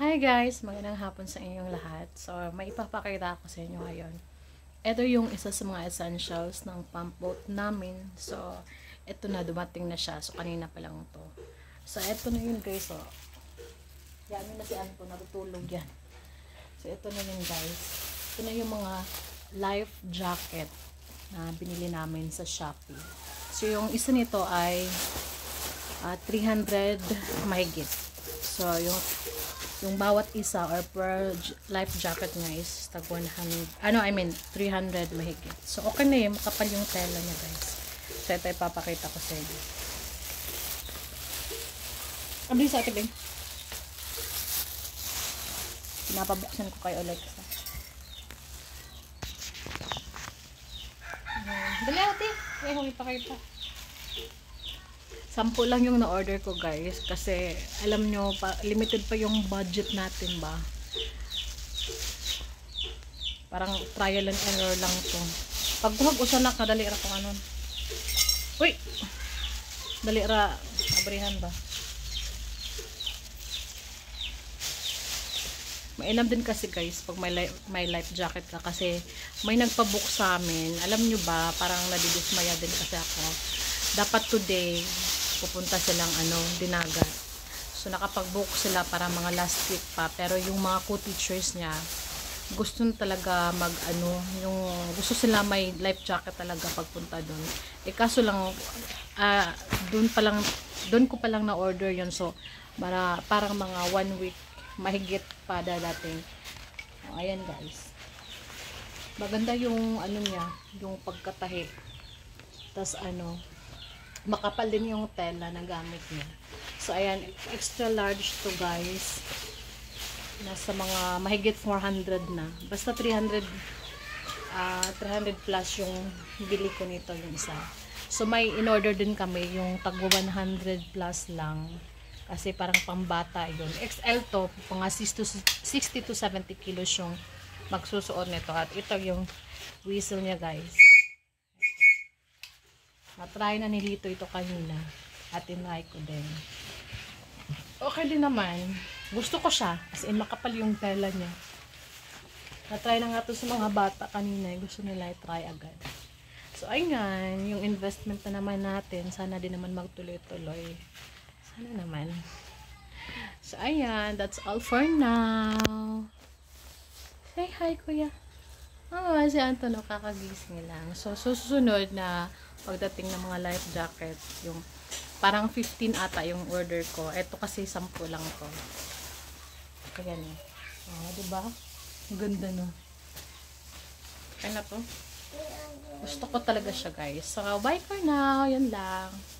Hi guys! Magandang hapon sa inyong lahat. So, may ipapakita ako sa inyo ngayon. Ito yung isa sa mga essentials ng pump boat namin. So, ito na, dumating na siya. So, kanina pa lang to. So, ito na yun guys. So, yamin na si Anto, natutulog yan. So, ito na yun guys. Ito na yung mga life jacket na binili namin sa Shopee. So, yung isa nito ay 300 mahigit. So, yung bawat isa or per life jacket niya is tag 100, 300 mahigit. So, okay na yun. Makapal yung tela niya, guys. So, ito ipapakita ko sa inyo. Abli sa akin, pinapabuksan ko kay Alexa. Dali ate. Kaya kong ipakita. 10 lang yung na-order ko guys kasi alam nyo pa, limited pa yung budget natin ba, parang trial and error lang to. Pag kumag-usan na kadali ra kung anon, uy dali ra abrihan ba, mainam din kasi guys pag may life jacket ka kasi may nagpabook sa amin. Alam nyo ba, parang nadidismaya din kasi ako. Dapat today pupunta silang Dinagat. So nakapag-book sila para mga last week pa, pero yung mga co-teachers niya gusto talaga yung gusto sila may life jacket talaga pagpunta doon. Eh kaso lang doon ko pa lang na order yun. So parang mga 1 week mahigit pa dadating. Ayan guys. Maganda yung niya, yung pagkatahi. Tas makapal din yung tela na gamit niya. So, ayan, extra large to guys. Nasa mga mahigit 400 na. Basta 300 plus yung bili ko nito yung isa. So, may in-order din kami yung tag 100 plus lang. Kasi parang pambata yun. XL to, mga 60 to 70 kilos yung magsusuot nito. At ito yung whistle niya guys. Na-try na ni Lito ito kanina. At tinry ko din. Okay din naman. Gusto ko siya. As in, makapal yung tela niya. Na-try na nga ito sa mga bata kanina. Gusto nila i-try agad. So, ayan. Yung investment na naman natin. Sana din naman magtuloy-tuloy. Sana naman. So, ayan. That's all for now. Say hi, kuya. Si Anton kakagising lang. So, susunod na pagdating ng mga life jacket, yung parang 15 ata yung order ko. Ito kasi 10 lang to. Ayan eh. Diba? Ganda no. Kaya na to. Gusto ko talaga siya guys. So, bye for now. Yan lang.